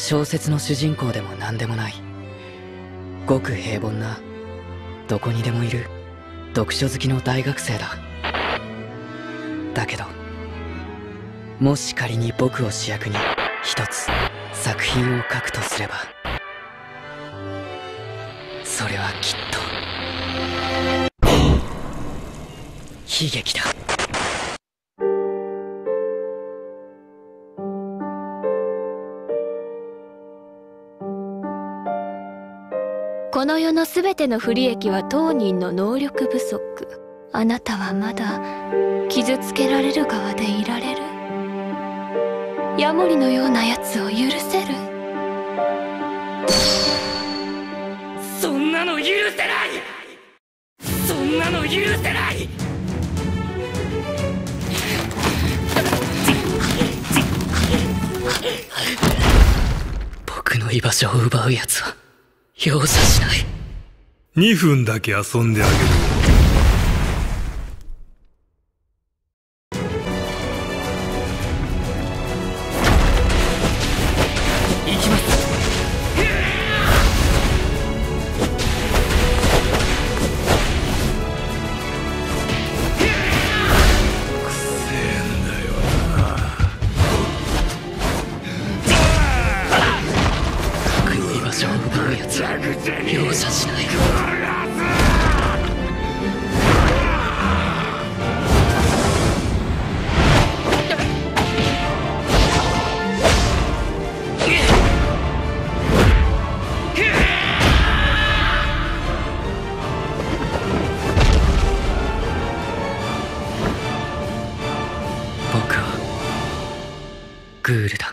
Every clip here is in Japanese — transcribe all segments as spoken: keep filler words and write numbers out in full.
小説の主人公でも何でもない、ごく平凡などこにでもいる読書好きの大学生だ。だけどもし仮に僕を主役に一つ作品を書くとすれば、それはきっと悲劇だ。 この世のすべての不利益は当人の能力不足。あなたはまだ傷つけられる側でいられる。ヤモリのようなやつを許せる？ そんなの許せない！そんなの許せない！ 僕の居場所を奪うやつは容赦しない。 にふんだけ遊んであげる。 行きます。 くせえんだよな。 僕の居場所を奪うやつは容赦しない。僕はグールだ。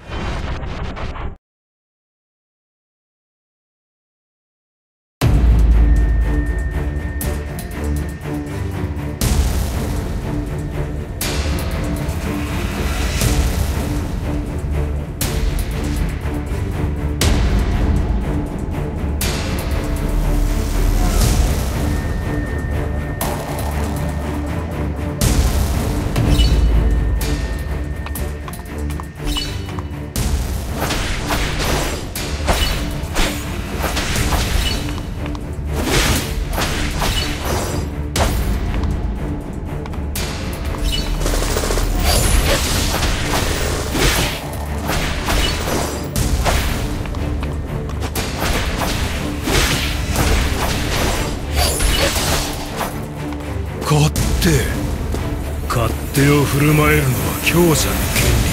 勝手勝手を振る舞えるのは強者の権利。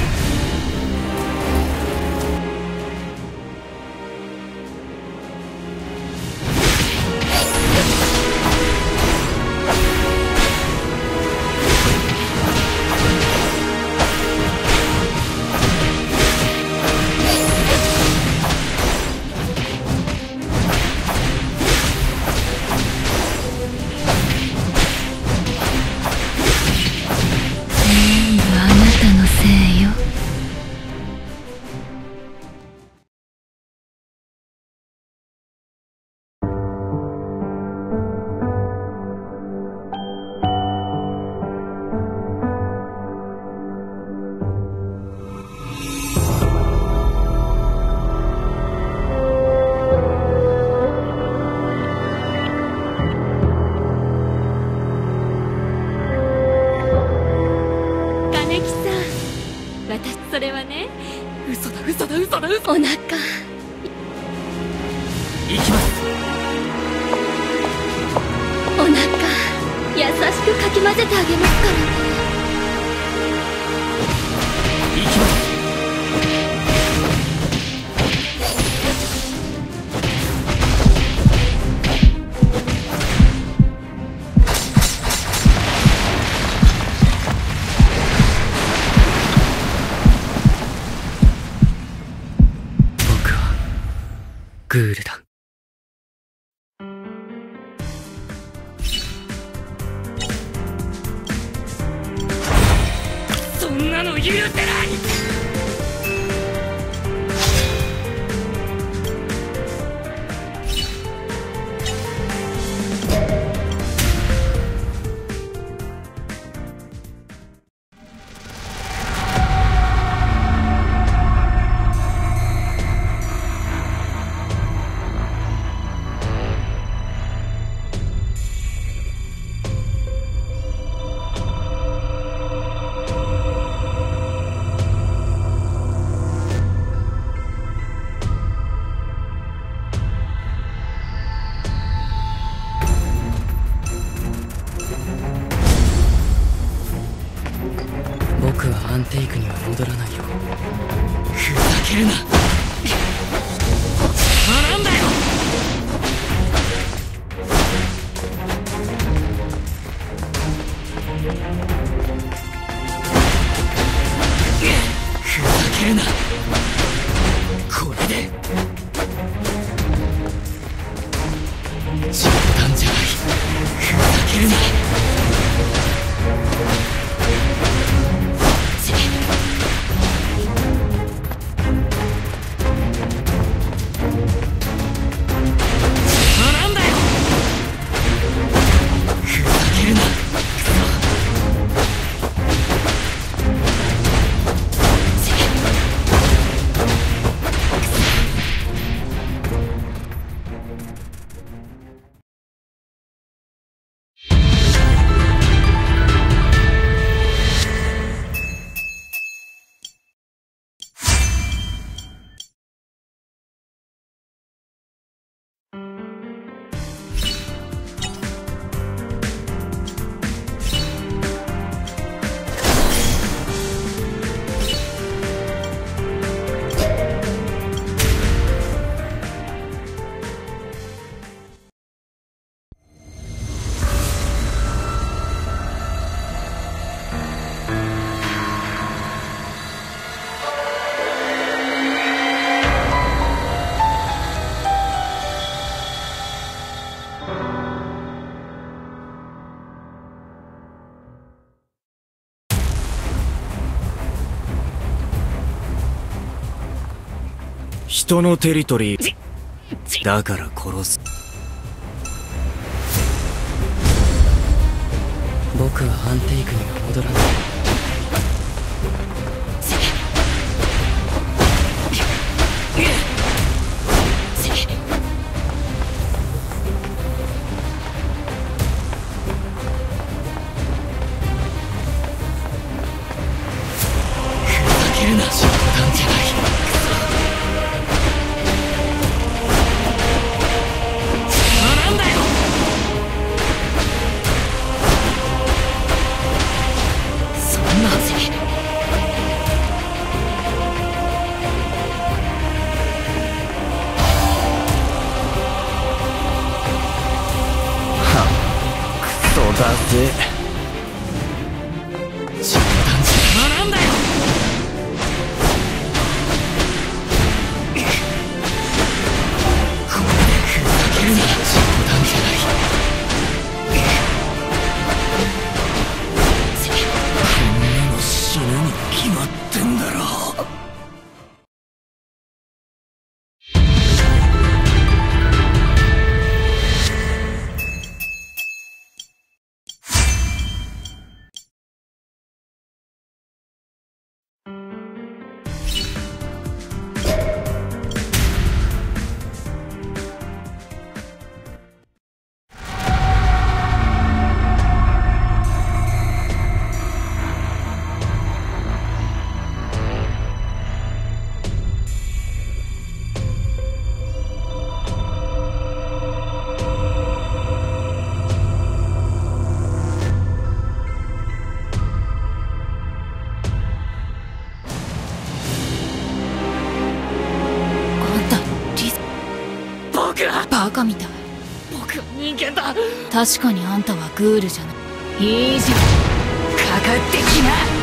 私それはね、 嘘だ嘘だ嘘だ嘘だ。 お腹行きます。 お腹優しくかき混ぜてあげますからね。 行きます。 グールだ。 そんなの許せない。 人のテリトリーだから殺す。 僕はアンテイクには戻らない。 だぜ。 冗談じゃなんだよ。これでふざけるな。冗談じゃない。こんなの死ぬに決まってんだろ。 バカみたい。 僕は人間だ。 確かにあんたはグールじゃない。いいじゃん、かかってきな。